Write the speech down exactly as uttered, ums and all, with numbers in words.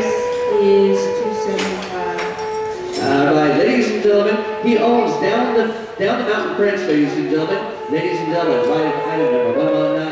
price is two seventy-five. All right, ladies and gentlemen, he owns down the down the mountain Prince, ladies and gentlemen. Ladies and gentlemen, right item number one one nine.